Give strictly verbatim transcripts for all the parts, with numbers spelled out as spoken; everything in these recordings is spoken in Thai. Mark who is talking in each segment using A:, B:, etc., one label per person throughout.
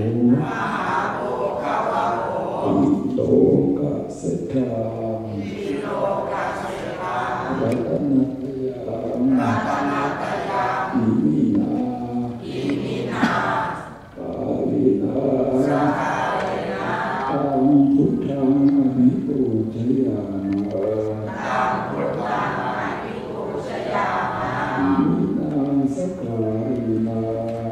A: อิโตกัสสะทารัตนัตยาอิมินาปาลินาตังพุทธังอภิปูชยามะอิมินาสการินา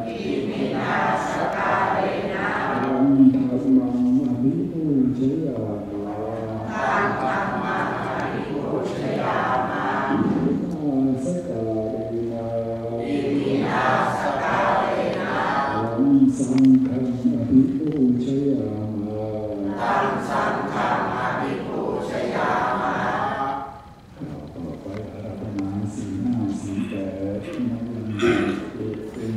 A: ตังธัมมังอภิปูชยามะสการินาตังสังฆังอภิปูชยามะต่อไปอาราธนาสีหน้าสีแปดนักวันเอกเอก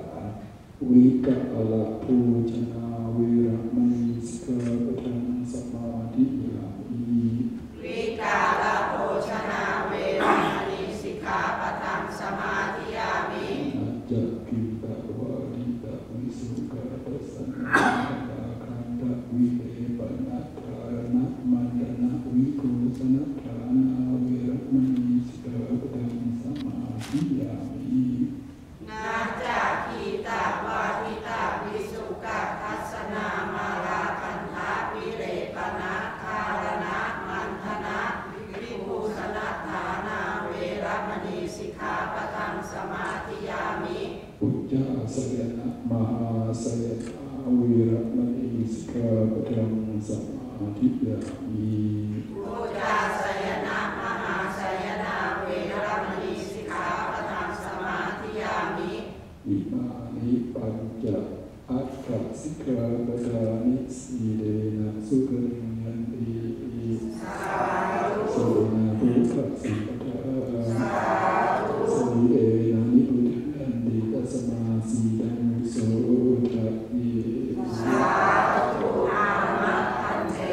A: วิกะละภูชนาเวรมณีสิกขาปะทังสมาธิยามิ
B: วิกาลโภชนาเวรมณีสิกขาปะทังสมาธิยามิ
A: นัจจกิตวาดิตวิสุขะตัสสะคันตวิเลปนัทารณะมันตนะวิโกสนัทานาเวรมณีสิกขาปะทังสมาธิยามิ
B: นาจาคีตาวาทิตาวิสุขะทัสสนามาราคันธาวิเลปนะคารณะมันธนะวิภูสนัทธานาเวรมณีสิกขาปะทังสมาธิยามิ
A: ปุจจาสยนะมหาสยนาเวรมณีสิกขาปะทังสมาธิยามิ
B: ปุจจาสยนะมหาสยนาเวรมณีสิกขาปะทังสมาธิยามิ
A: อิมานิปัญจอัตถสิกขาปทานิสีเดนะสุขริยันติสาธุนะพุทธสิกขาสาธุสีเดนะนิพุทธันติตัสมาสีดังโสทะเย
B: สาธุอามัคคันเต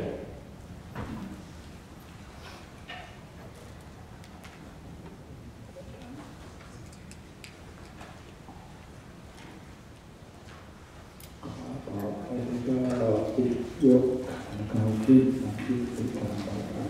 A: ก็ติดยกเขาคิดคิดติดตาม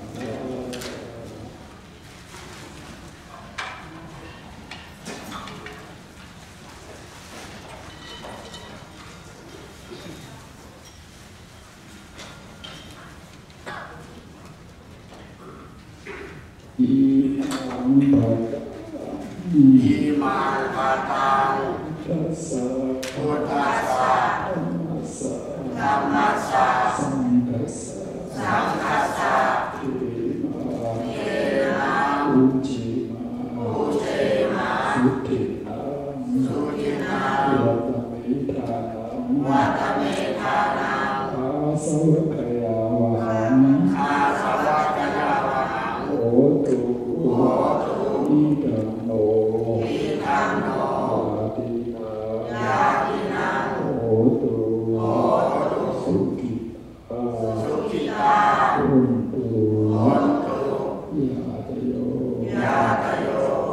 A: อิมังปัตตังอิมังปัตตังทัสสะพุทธัสสะธัมมัสสะสังฆัสสะสังฆัสสะเทมาเทมาอุเจมาอุเจมาสุทินังสุทินังวัตเมธานังวัตเมธานังอาสวัคยาวหังอาสวัคยาวหังโอตุโอตุอิตังโนอิตังโนยาตินายาตินังโอตุโอตุสุขิตาสุขิตาอุนตุอุนตุยาตโยยาตโย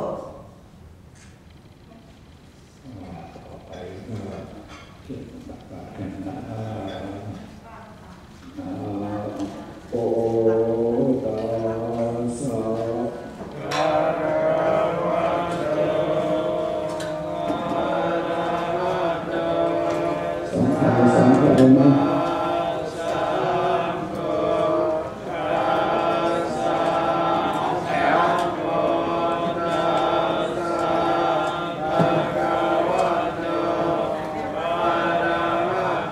A: ต่อไปก็เชิญตักบาตรกันนะโอตัสสะภะคะวะโตอะระหะโตสัมมาสัมพุทธัสสะโตตัสสะภะคะวะโตตัสสะภะคะวะโตอะระหะโต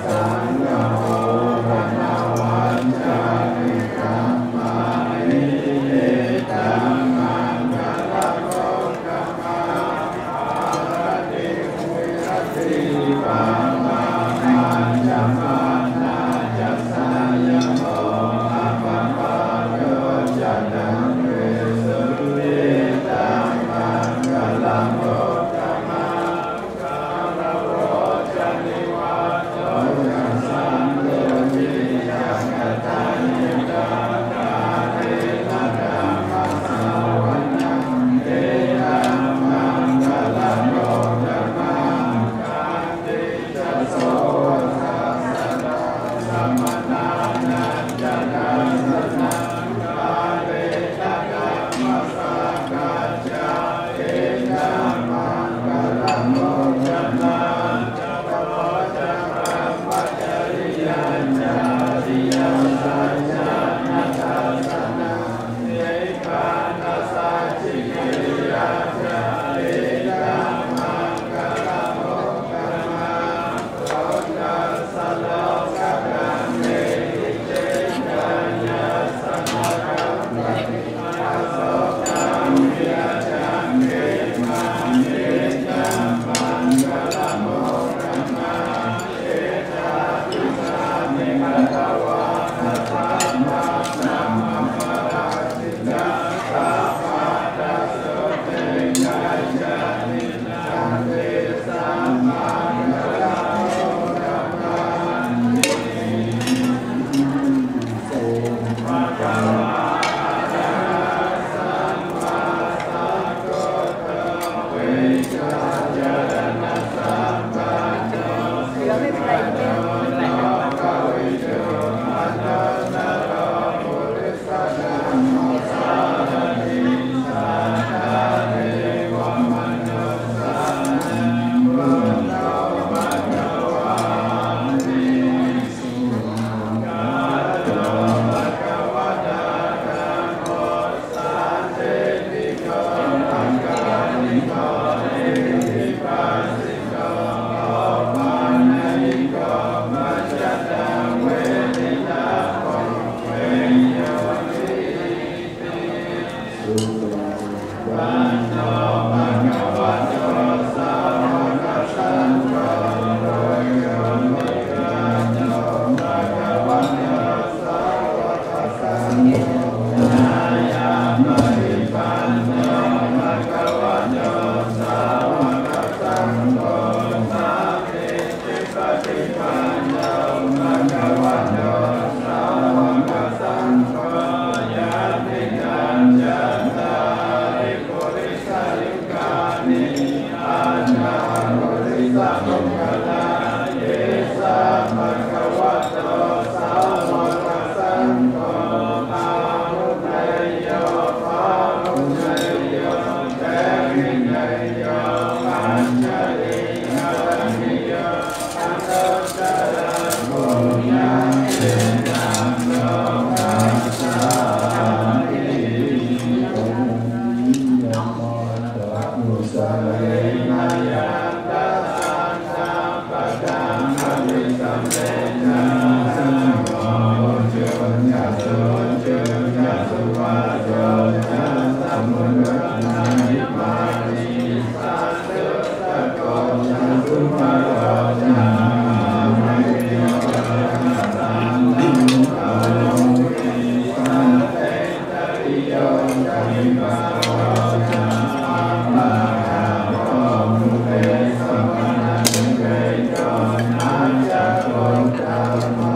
A: Thank you.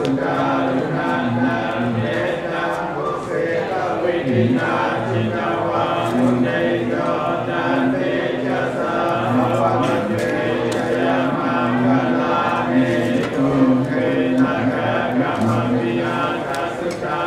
A: กาลุนันตังเนตังบุเสกวินินาจิตวามุเนโยจันเตจัสสะภวันเตยามังคลาเนตุเขนะกะกัมมิยาคัสสะ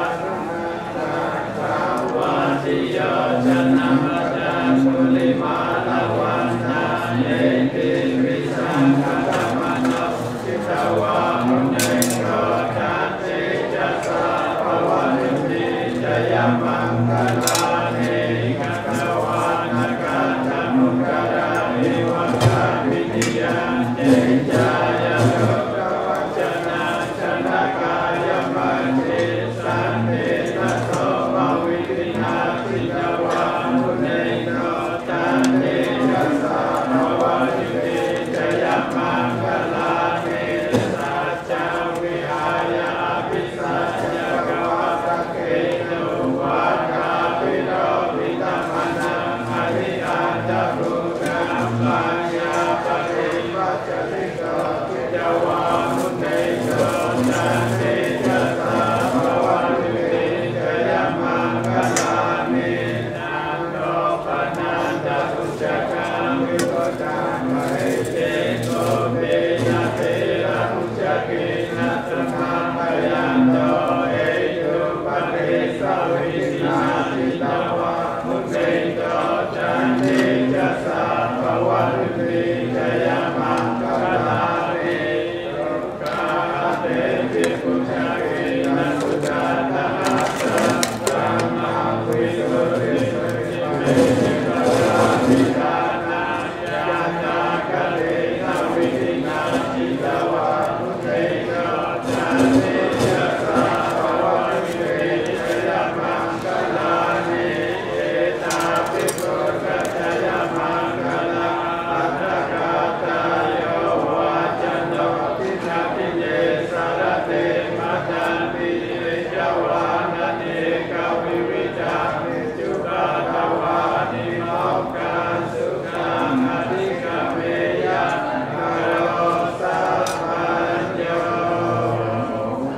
A: วาติโยจันนัมจันสุลิมาลาวันนาเนติวิสังฆะมโนจิตวามุเนโยจันเตจัสสะภวันติจยมังคลาเนกัตวานะกัตถมุกรานิวัฏวินิยาเจจายะโลกวัจนะชนะกายมัจเจสันเตนะโสภวิตินาจิตวามุเนโยจันเตจัสสะภวันติจยมังคลาเนสัจจวิหายะอภิสัจจกวัตเกตุวัฏฏาปิโรปิตมนังอริอันตรุกัมปัญญาปริวัจจิโตจิตวามุเนโยจันเตจัสสะภวันติจยมังคลาเนนันโตปนันตตุจกังวิโรจังมะเจโตเตนะเตระตุจเกนะสมาปยันโตเอตุปะเรสวิสินาจิตวามุเนโยจันเตจัสสะภวันติจยมังคลาเนโลกาเตปิปุจเกนะสุจาตาสัมสัมมาวิสุทธิสุขิเมฆรามิกานาญาณากะเลนะวิธินาจิตวามุเนโยจันเตจัสสะภวันติจยมังคลาเนเอตาปิโสกัจจยมังคลาอัตถกาตายโยวาจันโตทินาทิเยสารเตมัจจันติเยจวานะเนกวิวิจามิจุตาทวานิโมกขันสุขังอธิกเมยะคารโสสัพพัญโย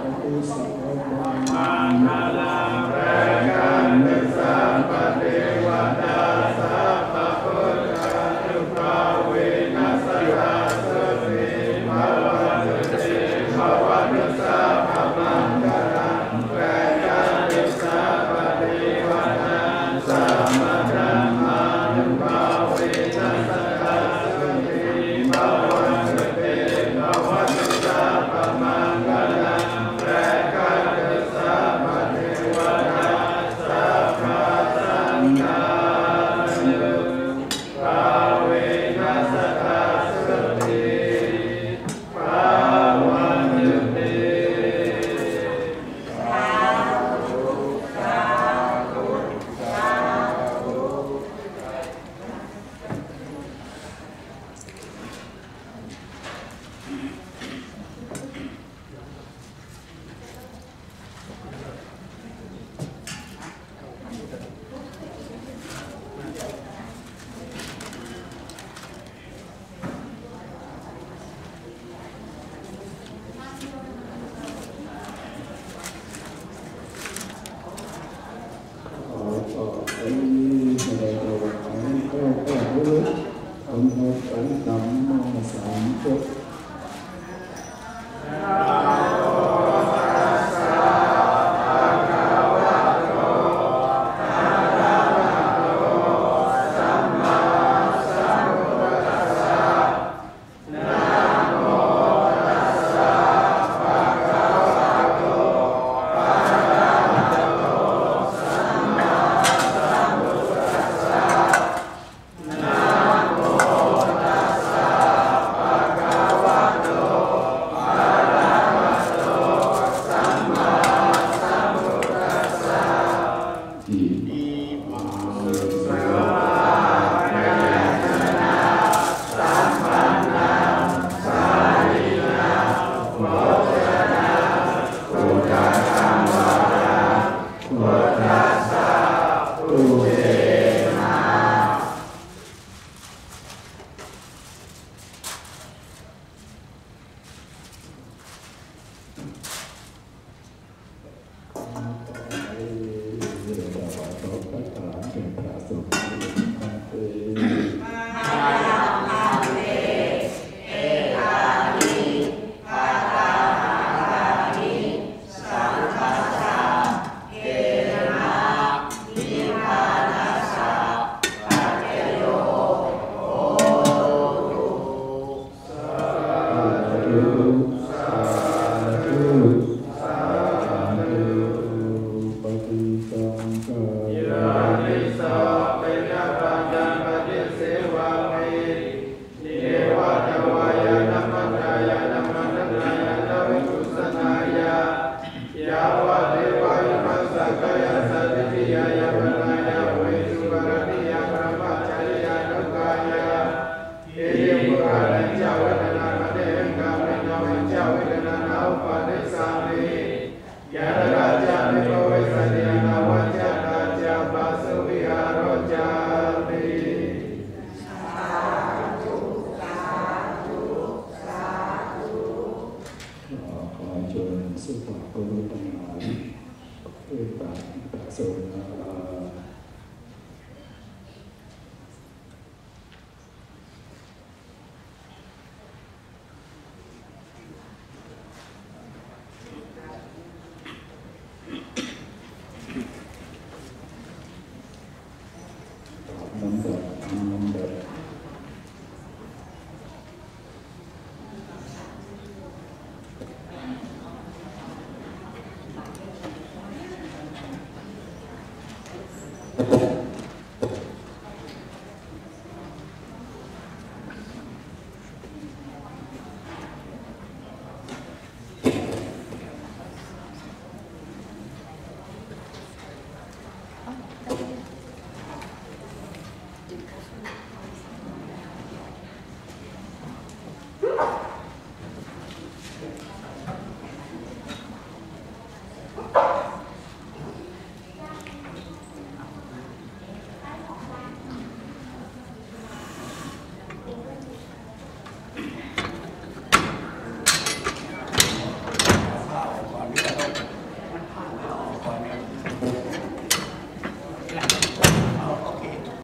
C: ญสุภาพบุรุษทั้งหลายด้วยการประสงค์